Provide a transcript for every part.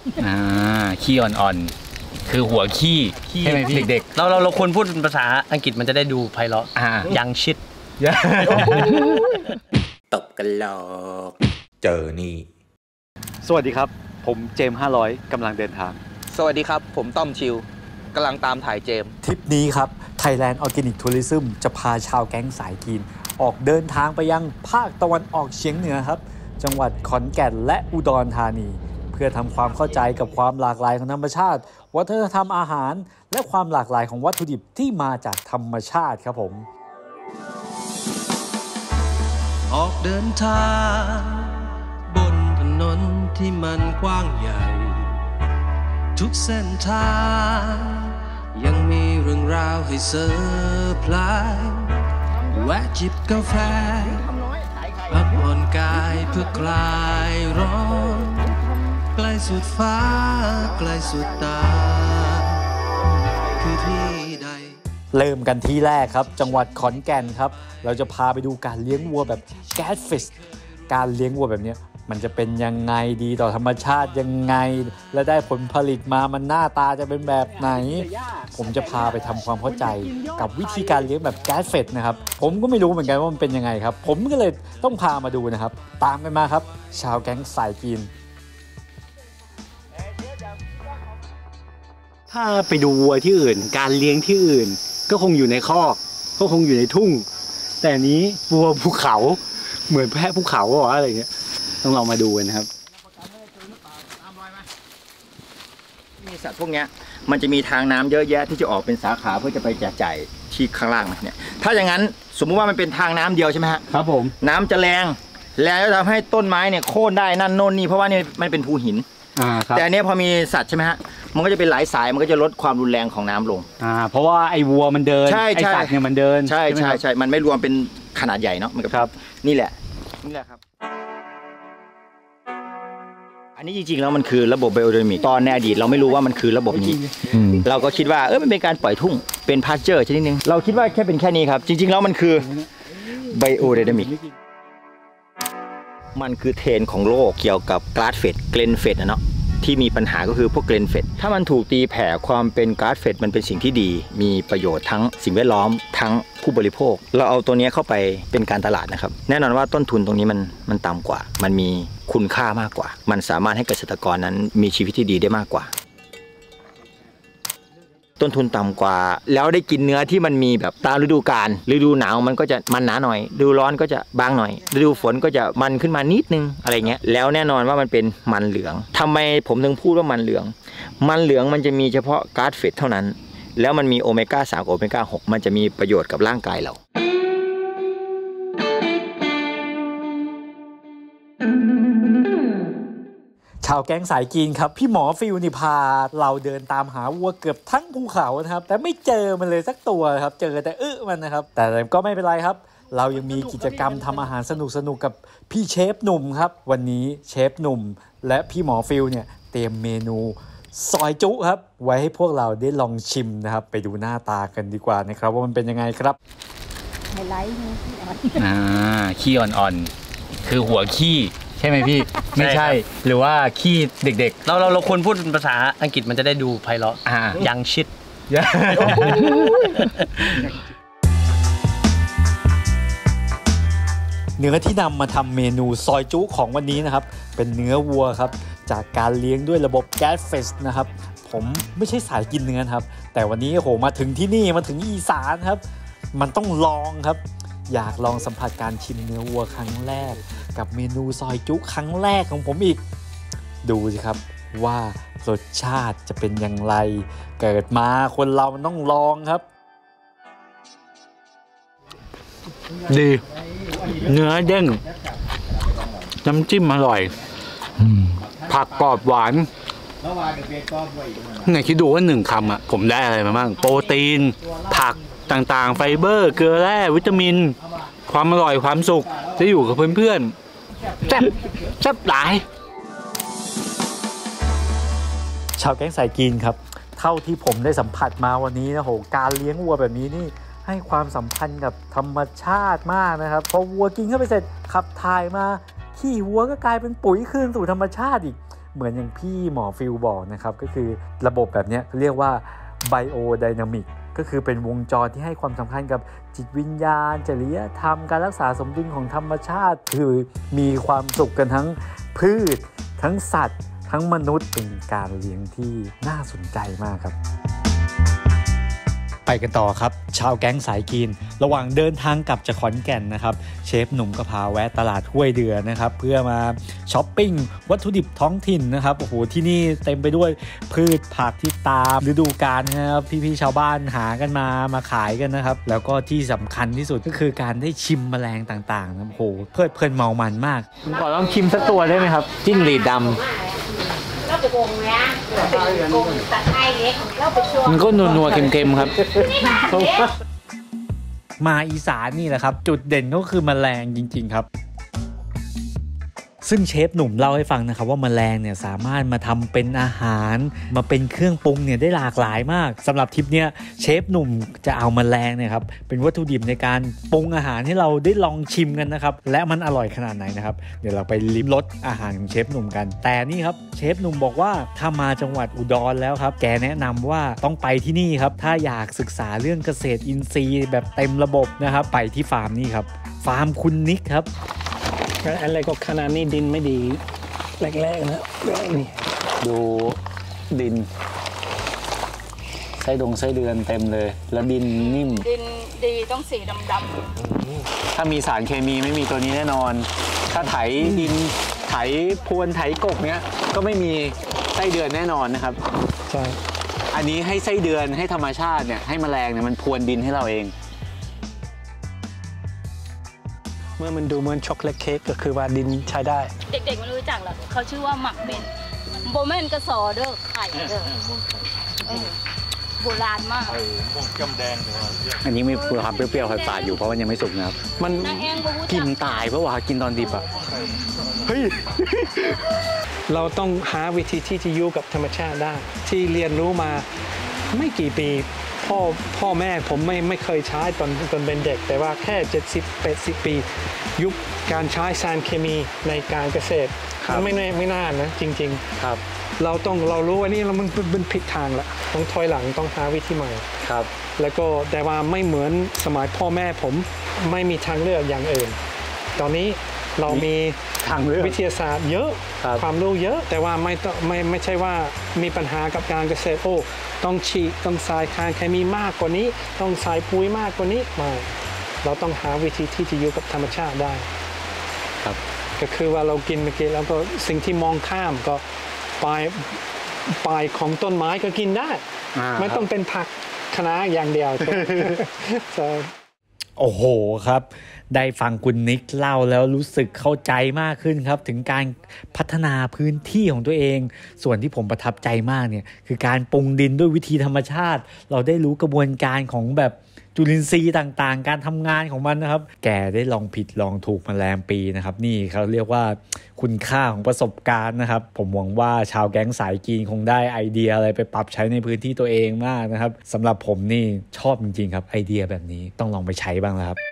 ขี้อ่อนๆคือหัวขี้ใช่ไหมพี่เด็กๆเราควรพูดภาษาอังกฤษมันจะได้ดูไพเราะยังชิดตบกันหลอกเจอนี่สวัสดีครับผมเจมส์500กำลังเดินทางสวัสดีครับผมต้อมชิวกำลังตามถ่ายเจมส์ทริปนี้ครับ Thailand Organic Tourism จะพาชาวแก๊งสายกินออกเดินทางไปยังภาคตะวันออกเฉียงเหนือครับจังหวัดขอนแก่นและอุดรธานีเพื่อทำความเข้าใจกับความหลากหลายของธรรมชาติวัฒนธรรมอาหารและความหลากหลายของวัตถุดิบที่มาจากธรรมชาติครับผมออกเดินทางบนถนนที่มันกว้างใหญ่ทุกเส้นทางยังมีเรื่องราวให้เซอร์ไพรส์แวะจิบกาแฟพักผ่อนกายเพื่อคลายร้อนไกลสุดฟ้าไกลสุดตาคือที่ใดเริ่มกันที่แรกครับจังหวัดขอนแก่นครับเราจะพาไปดูการเลี้ยงวัวแบบแก๊สฟิชการเลี้ยงวัวแบบนี้มันจะเป็นยังไงดีต่อธรรมชาติยังไงและได้ผลผลิตมามันหน้าตาจะเป็นแบบไหนผมจะพาไปทำความเข้าใจกับวิธีการเลี้ยงแบบแก๊สเฟดนะครับผมก็ไม่รู้เหมือนกันว่ามันเป็นยังไงครับผมก็เลยต้องพามาดูนะครับตามกันมาครับชาวแก๊งสายกินถ้าไปดูวัวที่อื่นการเลี้ยงที่อื่นก็คงอยู่ในคอกก็คงอยู่ในทุ่งแต่นี้วัวภูเขาเหมือนแพะภูเขาหรออะไรเงี้ยต้องลองมาดูกันนะครับมีสัตว์พวกนี้มันจะมีทางน้ำเยอะแยะที่จะออกเป็นสาขาเพื่อจะไปแจกจ่ายที่ข้างล่างเนี่ยถ้าอย่างนั้นสมมุติว่ามันเป็นทางน้ำเดียวใช่ไหมฮะครับผมน้ำจะแรงแล้วทำให้ต้นไม้เนี่ยโค่นได้นั่นโน่นนี่เพราะว่านี่มันเป็นภูหินแต่อันนี้พอมีสัตว์ใช่ไหมฮะมันก็จะเป็นหลายสายมันก็จะลดความรุนแรงของน้ำลงเพราะว่าไอ้วัวมันเดินไอ้สัตว์เนี่ยมันเดินใช่มันไม่รวมเป็นขนาดใหญ่เนาะมันก็ครับนี่แหละครับอันนี้จริงๆแล้วมันคือระบบไบโอไดนามิกตอนในอดีตเราไม่รู้ว่ามันคือระบบนี้เราก็คิดว่ามันเป็นการปล่อยทุ่งเป็นพาสเจอร์ชนิดนึงเราคิดว่าเป็นแค่นี้ครับจริงๆแล้วมันคือไบโอไดนามิกมันคือเทรนด์ของโลกเกี่ยวกับกราสเฟดเกรนเฟดนะเนาะที่มีปัญหาก็คือพวกเกรนเฟดถ้ามันถูกตีแผ่ความเป็นกราสเฟดมันเป็นสิ่งที่ดีมีประโยชน์ทั้งสิ่งแวดล้อมทั้งผู้บริโภคเราเอาตัวนี้เข้าไปเป็นการตลาดนะครับแน่นอนว่าต้นทุนตรงนี้มันต่ำกว่ามันมีคุณค่ามากกว่ามันสามารถให้เกษตรกรนั้นมีชีวิตที่ดีได้มากกว่าต้นทุนต่ำกว่าแล้วได้กินเนื้อที่มันมีแบบตามฤดูกาลฤดูหนาวมันก็จะมันหนาหน่อยฤดูร้อนก็จะบางหน่อยฤดูฝนก็จะมันขึ้นมานิดนึงอะไรเงี้ยแล้วแน่นอนว่ามันเป็นมันเหลืองทำไมผมถึงพูดว่ามันเหลืองมันจะมีเฉพาะกราสเฟดเท่านั้นแล้วมันมีโอเมก้า3กับโอเมก้า6มันจะมีประโยชน์กับร่างกายเราชาวแก๊งสายกินครับพี่หมอฟิวนี่พาเราเดินตามหาวัวเกือบทั้งภูเขานะครับแต่ไม่เจอมันเลยสักตัวครับเจอแต่มันนะครับแต่ก็ไม่เป็นไรครับเรายังมีกิจกรรมทำอาหารสนุกกับพี่เชฟหนุ่มครับวันนี้เชฟหนุ่มและพี่หมอฟิวเนี่ยเตรียมเมนูซอยจุครับไว้ให้พวกเราได้ลองชิมนะครับไปดูหน้าตากันดีกว่านะครับว่ามันเป็นยังไงครับไฮไลท์ขี้อ่อนๆคือหัวขี้ใช่ไหมพี่ไม่ใช่หรือว่าขี้เด็กๆเราควรพูดภาษาอังกฤษมันจะได้ดูไพเราะยังชิดเนื้อที่นำมาทำเมนูซอยจุของวันนี้นะครับเป็นเนื้อวัวครับจากการเลี้ยงด้วยระบบแก๊สเฟสนะครับผมไม่ใช่สายกินเนื้อครับแต่วันนี้มาถึงที่นี่มาถึงอีสานครับมันต้องลองครับอยากลองสัมผัสการชิมเนื้อวัวครั้งแรกกับเมนูซอยจุครั้งแรกของผมอีกดูสิครับว่ารสชาติจะเป็นอย่างไรเกิดมาคนเรามันต้องลองครับดีเนื้อเด้งน้ำจิ้มอร่อยผักกรอบหวานไหนคิดดูว่า1 คำอ่ะผมได้อะไรมาบ้างโปรตีนผักต่างๆไฟเบอร์เกลือแร่วิตามินความอร่อยความสุขจะอยู่กับเพื่อนๆแซ่บหลายชาวแก๊งสายกินครับเท่าที่ผมได้สัมผัสมาวันนี้นะการเลี้ยงวัวแบบนี้นี่ให้ความสัมพันธ์กับธรรมชาติมากนะครับพอวัวกินเข้าไปเสร็จขับถ่ายมาขี้วัวก็กลายเป็นปุ๋ยคืนสู่ธรรมชาติอีกเหมือนอย่างพี่หมอฟิลบอกนะครับก็คือระบบแบบนี้เรียกว่าไบโอไดนามิกก็คือเป็นวงจรที่ให้ความสำคัญกับจิตวิญญาณจริยธรรมการรักษาสมดุลของธรรมชาติคือมีความสุขกันทั้งพืชทั้งสัตว์ทั้งมนุษย์เป็นการเลี้ยงที่น่าสนใจมากครับไปกันต่อครับชาวแก๊งสายกินระหว่างเดินทางกลับจากขอนแก่นนะครับเชฟหนุ่มก็พาแวะตลาดห้วยเดือนะครับเพื่อมาช้อปปิ้งวัตถุดิบท้องถิ่นนะครับโอ้โหที่นี่เต็มไปด้วยพืชผักที่ตามฤดูกาลนะครับพี่ๆชาวบ้านหากันมาขายกันนะครับแล้วก็ที่สำคัญที่สุดก็คือการได้ชิมแมลงต่างๆนะโอ้โหเพลิดเพลินเมามันมากผมขอลองชิมสักตัวได้ไหมครับจิ้งหรีดดำมันก็นัวๆเค็มๆครับมาอีสานนี่แหละครับจุดเด่นก็คือแมลงจริงๆครับซึ่งเชฟหนุ่มเล่าให้ฟังนะครับว่าแมลงเนี่ยสามารถมาทำเป็นอาหารมาเป็นเครื่องปรุงเนี่ยได้หลากหลายมากสำหรับทริปเนี้ยเชฟหนุ่มจะเอาแมลงเนี่ยครับเป็นวัตถุดิบในการปรุงอาหารให้เราได้ลองชิมกันนะครับและมันอร่อยขนาดไหนนะครับเดี๋ยวเราไปลิ้มรสอาหารของเชฟหนุ่มกันแต่นี่ครับเชฟหนุ่มบอกว่าถ้ามาจังหวัดอุดรแล้วครับแกแนะนำว่าต้องไปที่นี่ครับถ้าอยากศึกษาเรื่องเกษตรอินทรีย์แบบเต็มระบบนะครับไปที่ฟาร์มนี่ครับฟาร์มคุณนิกครับอะไรก็ขนาดนี้ดินไม่ดีแรกๆนะนี่ดูดินไส้เดือนเต็มเลยแล้วดินนิ่มดินดีต้องสีดำถ้ามีสารเคมีไม่มีตัวนี้แน่นอนถ้าไถดินไถพรวนไถกบเนี้ยก็ไม่มีไส้เดือนแน่นอนนะครับใช่อันนี้ให้ไส้เดือนให้ธรรมชาติเนี่ยให้แมลงเนี่ยมันพรวนดินให้เราเองเมื่อมันดูเหมือนช็อกโกแลตเค้กก็คือว่าดินใช้ได้เด็กๆไม่รู้จักหรอกเขาชื่อว่าหมักเบนโบเมนกระสอเด้อไข่เด้อโบราณมากม่วงจ้ำแดงอันนี้มีความเปรี้ยวๆฝาดๆอยู่เพราะมันยังไม่สุกนะครับมันกินตายเพราะว่ากินตอนดิบอ่ะเฮ้ยเราต้องหาวิธีที่จะอยู่กับธรรมชาติได้ที่เรียนรู้มาไม่กี่ปีพ่อแม่ผมไม่เคยใช้ตอนเป็นเด็กแต่ว่าแค่70-80 ปียุคการใช้สารเคมีในการเกษตรไม่นานนะจริงๆครับเรารู้ว่านี่มันเป็นผิดทางละต้องถอยหลังต้องหาวิธีใหม่ครับแล้วก็แต่ว่าไม่เหมือนสมัยพ่อแม่ผมไม่มีทางเลือกอย่างอื่นตอนนี้เรามีทางเลือกวิทยาศาสตร์เยอะความรู้เยอะแต่ว่าไม่ใช่ว่ามีปัญหากับการเกษตรต้องฉีดต้องใส่สารเคมีมากกว่านี้ต้องใส่ปุ๋ยมากกว่านี้ไม่เราต้องหาวิธีที่จะอยู่กับธรรมชาติได้ครับก็คือว่าเรากินเมื่อกี้แล้วก็สิ่งที่มองข้ามก็ปลายของต้นไม้ก็กินได้ไม่ต้องเป็นผักคะน้าอย่างเดียวโอ้โหครับได้ฟังคุณนิกเล่าแล้วรู้สึกเข้าใจมากขึ้นครับถึงการพัฒนาพื้นที่ของตัวเองส่วนที่ผมประทับใจมากเนี่ยคือการปรุงดินด้วยวิธีธรรมชาติเราได้รู้กระบวนการของแบบจุลินทรีย์ต่างๆการทำงานของมันนะครับแกได้ลองผิดลองถูกมาแรมปีนะครับนี่เขาเรียกว่าคุณค่าของประสบการณ์นะครับผมหวังว่าชาวแก๊งสายกินคงได้ไอเดียอะไรไปปรับใช้ในพื้นที่ตัวเองมากนะครับสำหรับผมนี่ชอบจริงๆครับไอเดียแบบนี้ต้องลองไปใช้บ้างแล้วครับ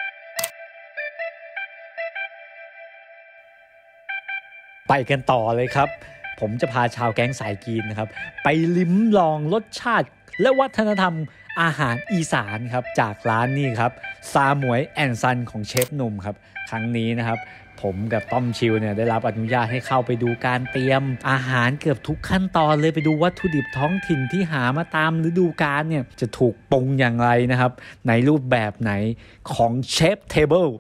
ไปกันต่อเลยครับผมจะพาชาวแก๊งสายกินนะครับไปลิ้มลองรสชาติและวัฒนธรรมอาหารอีสานครับจากร้านนี้ครับซาหมวยแอนซันของเชฟหนุ่มครับครั้งนี้นะครับผมกับต้อมชิวเนี่ยได้รับอนุญาตให้เข้าไปดูการเตรียมอาหารเกือบทุกขั้นตอนเลยไปดูวัตถุดิบท้องถิ่นที่หามาตามฤดูกาลเนี่ยจะถูกปรุงอย่างไรนะครับในรูปแบบไหนของเชฟเทเบิล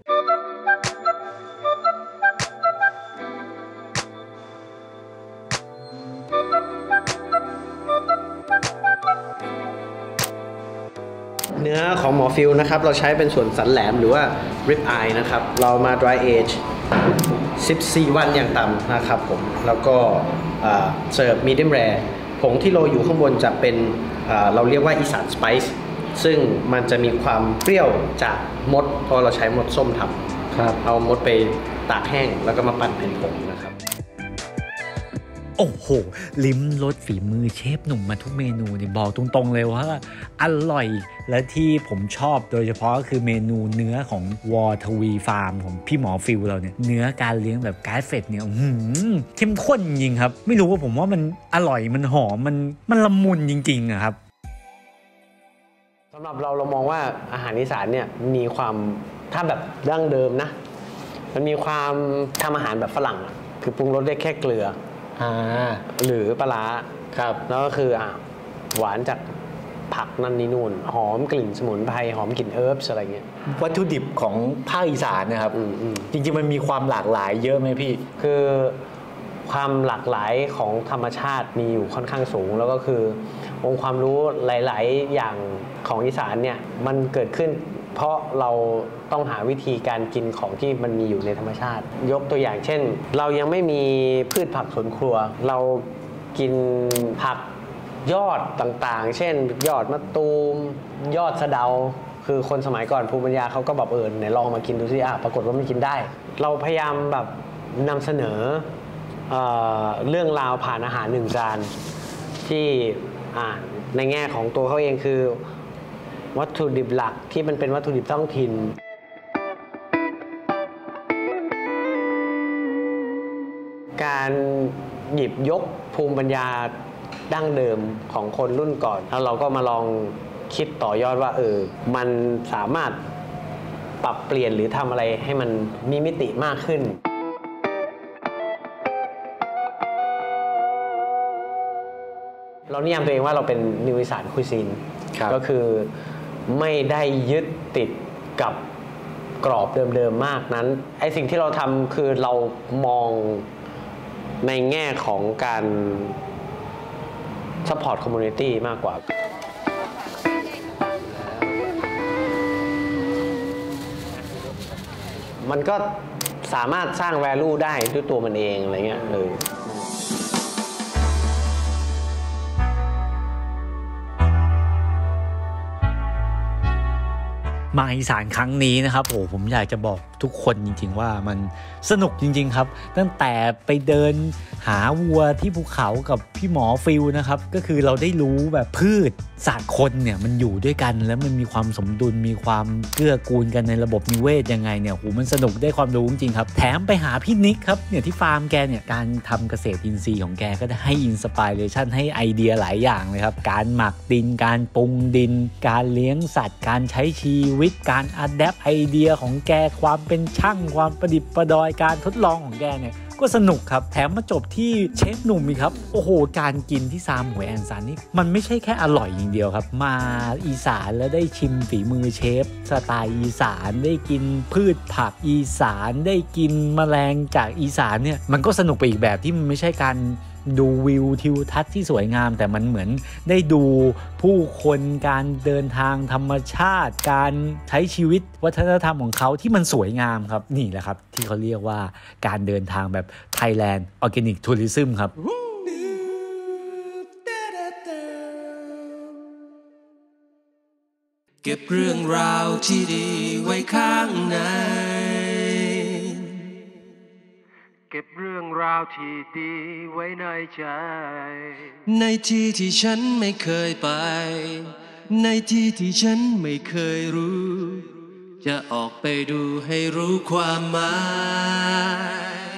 เนื้อของหมอฟิลนะครับเราใช้เป็นส่วนสันแหลมหรือว่า rib eye นะครับเรามา dry age 14 วันอย่างต่ำนะครับผมแล้วก็เสิร์ฟ medium rare ผงที่โรยอยู่ข้างบนจะเป็นเราเรียกว่าอีสานสไปซ์ซึ่งมันจะมีความเปรี้ยวจากมดเพราะเราใช้มดส้มทำเอามดไปตากแห้งแล้วก็มาปั่นเป็นผงนะครับโอ้โหลิ้มรสฝีมือเชฟหนุ่มมาทุกเมนูเนี่ยบอกตรงๆเลยว่าอร่อยและที่ผมชอบโดยเฉพาะก็คือเมนูเนื้อของวอทวีฟาร์มของพี่หมอฟิลเราเนี่ยเนื้อการเลี้ยงแบบแก๊สเฟดเนี่ยเข้มข้นจริงครับไม่รู้ว่าผมว่ามันอร่อยมันหอมมันละมุนจริงๆครับสำหรับเรามองว่าอาหารอีสานเนี่ยมีความถ้าแบบดั้งเดิมนะมันมีความทำอาหารแบบฝรั่งคือปรุงรสได้แค่เกลือหรือปลาร้าครับแล้วก็คือหวานจากผักนั่นนี่นู่นหอมกลิ่นสมุนไพรหอมกลิ่นเอิร์บอะไรเงี้ยวัตถุดิบของภาคอีสานนะครับจริงๆมันมีความหลากหลายเยอะไหมพี่คือความหลากหลายของธรรมชาติมีอยู่ค่อนข้างสูงแล้วก็คือองค์ความรู้หลายๆอย่างของอีสานเนี่ยมันเกิดขึ้นเพราะเราต้องหาวิธีการกินของที่มันมีอยู่ในธรรมชาติยกตัวอย่างเช่นเรายังไม่มีพืชผักสวนครัวเรากินผักยอดต่างๆเช่นยอดมะตูมยอดสะเดาคือคนสมัยก่อนภูมิปัญญาเขาก็แบบไหนลองมากินดูสิปรากฏว่ามันกินได้เราพยายามแบบนำเสนอเรื่องราวผ่านอาหารหนึ่งจานที่ในแง่ของตัวเขาเองคือวัตถุดิบหลักที่มันเป็นวัตถุดิบท้องถิ่นการหยิบยกภูมิปัญญาดั้งเดิมของคนรุ่นก่อนแล้วเราก็มาลองคิดต่อยอดว่ามันสามารถปรับเปลี่ยนหรือทำอะไรให้มันมีมิติมากขึ้นเรานิยามตัวเองว่าเราเป็นนิวอีสานคุยซีนก็คือไม่ได้ยึดติดกับกรอบเดิมๆมากนั้นไอสิ่งที่เราทำคือเรามองในแง่ของการซัพพอร์ตคอมมูนิตี้มากกว่ามันก็สามารถสร้าง value ได้ด้วยตัวมันเองอะไรเงี้ยมาอีสานครั้งนี้นะครับผมอยากจะบอกทุกคนจริงๆว่ามันสนุกจริงๆครับตั้งแต่ไปเดินหาวัวที่ภูเขากับพี่หมอฟิลนะครับก็คือเราได้รู้แบบพืชสัตว์คนเนี่ยมันอยู่ด้วยกันแล้วมันมีความสมดุลมีความเกื้อกูลกันในระบบนิเวศยังไงเนี่ยมันสนุกได้ความรู้จริงๆครับแถมไปหาพี่นิกครับเนี่ยที่ฟาร์มแกเนี่ยการทำเกษตรอินทรีย์ของแกก็ได้ให้อินสปิเรชันให้ไอเดียหลายอย่างเลยครับการหมักดินการปรุงดินการเลี้ยงสัตว์การใช้ชีวิตการอัดแอปไอเดียของแกความเป็นช่างความประดิษฐ์ประดอยการทดลองของแกเนี่ยก็สนุกครับแถมมาจบที่เชฟหนุ่มอีกครับโอ้โหการกินที่ซามหวยแอนซานนี่มันไม่ใช่แค่อร่อยอย่างเดียวครับมาอีสานแล้วได้ชิมฝีมือเชฟสไตล์อีสานได้กินพืชผักอีสานได้กินแมลงจากอีสานเนี่ยมันก็สนุกไปอีกแบบที่มันไม่ใช่การดูวิวทิวทัศน์ที่สวยงามแต่มันเหมือนได้ดูผู้คนการเดินทางธรรมชาติการใช้ชีวิตวัฒนธรรมของเขาที่มันสวยงามครับนี่แหละครับที่เขาเรียกว่าการเดินทางแบบ Thailand Organic Tourism ครับเก็บเรื่องราวที่ดีไว้ข้างในเก็บเรื่องราวที่ดีไว้ในใจในที่ที่ฉันไม่เคยไปในที่ที่ฉันไม่เคยรู้จะออกไปดูให้รู้ความหมาย